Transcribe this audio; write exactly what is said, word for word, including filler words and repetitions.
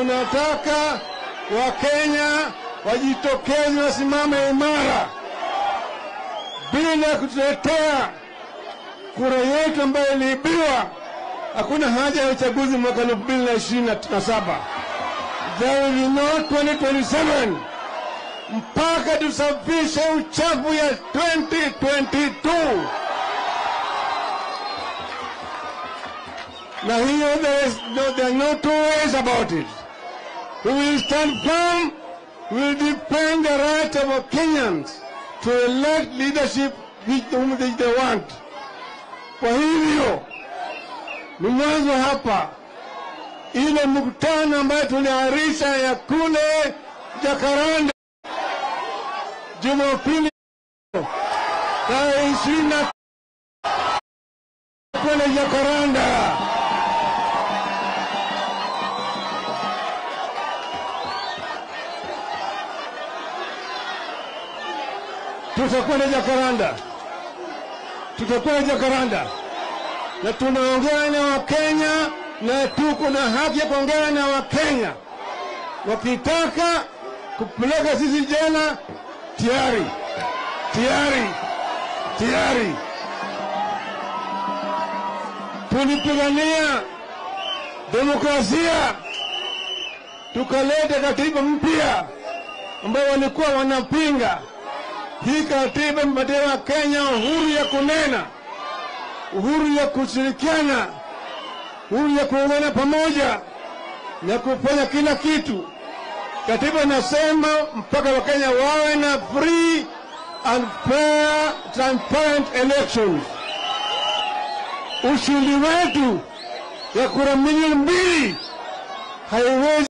tunataka Wakenya wajitokeze wasimame imara bila kutuletea kura yetu ambayo iliibiwa. Hakuna haja ya uchaguzi mwaka elfu mbili na ishirini na saba. There will be no twenty twenty-seven mpaka tusafishe uchafu ya twenty twenty-two. Na hiyo there is no, there are no two ways about it. We will stand firm. We will defend the right of our Kenyans to elect leadership which they want. Kwa hivyo ni mwanzo hapa ile mkutano ambayo tuliahirisha ya kule Jakaranda Jumapili tarehe ishirini na kule Jakaranda. Tutakwenda Jakaranda, tutakwenda Jakaranda na tunaongea na Wakenya na tuko na haki ya kuongea na Wakenya. Wakitaka kupeleka sisi jela, tayari, tayari, tayari. Tulipigania demokrasia, tukaleta katiba mpya ambayo walikuwa wanapinga. Hii katiba imepatia Wakenya uhuru ya kunena, uhuru ya kushirikiana, uhuru ya kuungana pamoja na kufanya kila kitu. Katiba inasema mpaka Wakenya wawe na free and fair transparent elections. Ushindi wetu ya kura milioni mbili haiwezi